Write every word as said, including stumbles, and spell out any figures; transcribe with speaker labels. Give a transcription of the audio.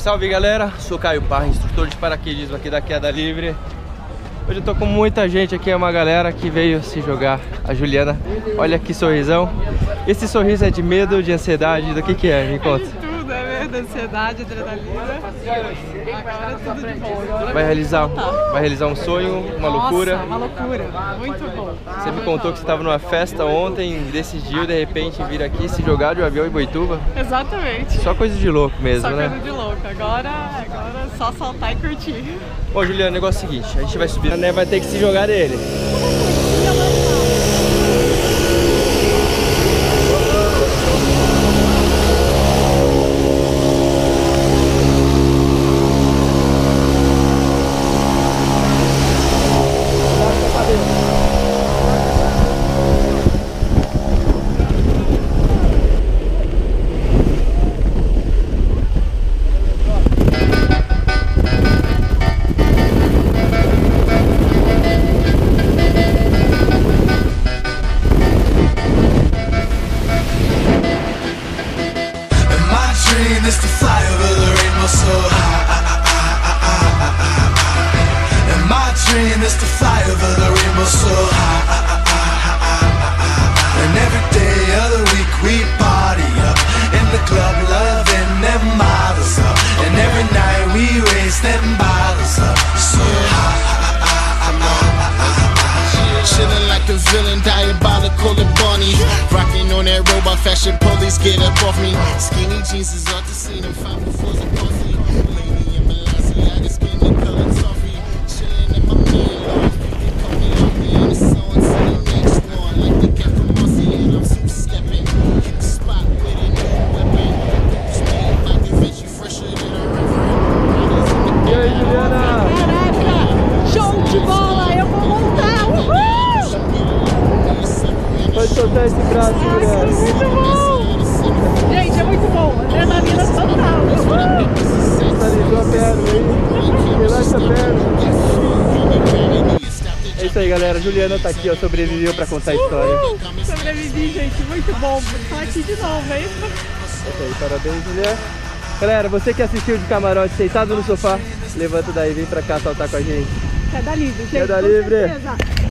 Speaker 1: Salve galera, sou Caio Parra, instrutor de paraquedismo aqui da Queda Livre. Hoje eu tô com muita gente aqui, é uma galera que veio se jogar. A Juliana, olha que sorrisão. Esse sorriso é de medo, de ansiedade, do que que é? Me conta.
Speaker 2: É de tudo, é medo, ansiedade, adrenalina. Agora é tudo de bom.
Speaker 1: Vai realizar, vai realizar um sonho, uma
Speaker 2: Nossa,
Speaker 1: loucura.
Speaker 2: uma loucura, muito bom.
Speaker 1: Você me contou que você estava numa festa ontem, decidiu de repente vir aqui se jogar de um avião em Boituva.
Speaker 2: Exatamente.
Speaker 1: Só coisa de louco mesmo,
Speaker 2: Só
Speaker 1: né?
Speaker 2: coisa de louco. Agora, agora é só saltar e curtir.
Speaker 1: Bom, Juliana, o negócio é o seguinte, a gente vai subir, né? Vai ter que se jogar dele.
Speaker 3: Villain, diabolical and bunny. Rocking on that robot fashion, police get up off me. Skinny jeans is off the scene, and five before the coffee. Lady in Balenciaga, skinny colored toffee. Chillin' in my man loft. They call me Luffy, and it's so insane. Next door, like the cat from Mossy, and I'm super stepping. Hit the spot with a new weapon. Speed, I can fit you fresher than a reverend.
Speaker 1: E aí, Juliana?
Speaker 2: Caraca, show de bola, eu vou montar, uhul!
Speaker 1: Pode soltar esse braço, Juliana.
Speaker 2: Muito bom! Gente, é muito bom. Adrenalina total.
Speaker 1: Finalizou a perna aí. Relaxa a perna. É isso aí, galera. Juliana tá aqui, ó. Sobreviveu pra contar a história.
Speaker 2: Uhul. Sobrevivi, gente. Muito bom. Tô aqui de novo, hein?
Speaker 1: É isso aí, parabéns, Juliana. Galera, você que assistiu de camarote sentado no sofá, levanta daí, vem pra cá saltar com a gente.
Speaker 2: Queda livre, gente.
Speaker 1: Queda
Speaker 2: com
Speaker 1: livre.
Speaker 2: certeza.